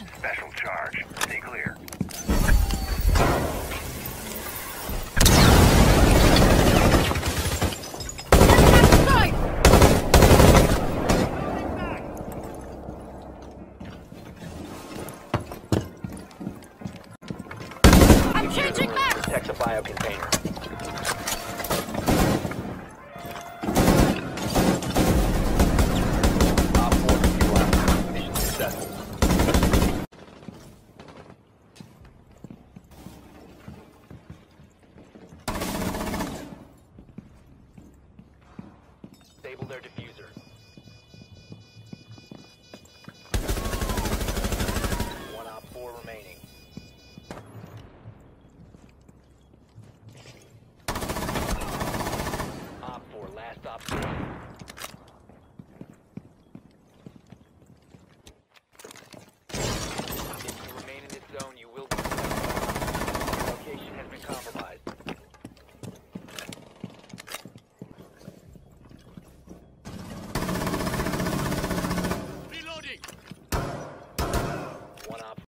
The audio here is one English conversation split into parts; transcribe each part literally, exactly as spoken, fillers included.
position. Special charge. Stay clear. I'm changing back! Protect the bio container. Op four neutralized. Mission successful. Disable their diffuser. One op four remaining. Op four, last op standing. If you remain in this zone, you will be detected. Your location has been compromised. Reloading! One op.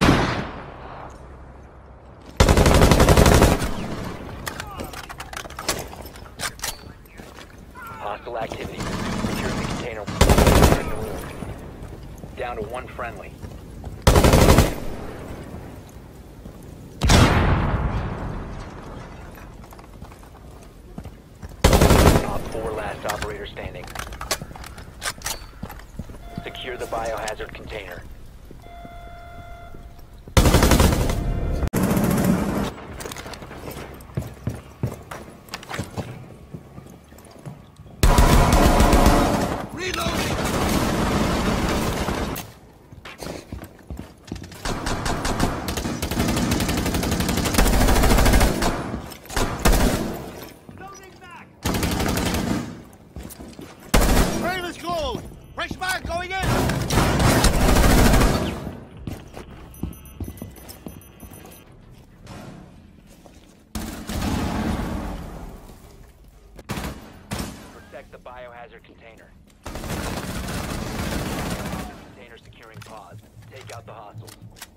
Hostile activity. Secure the container. In the room. Down to one friendly. Top four, last operator standing. Secure the biohazard container. Trailer's closed! Fresh fire going in! Protect the biohazard container. Container securing pods. Take out the hostiles.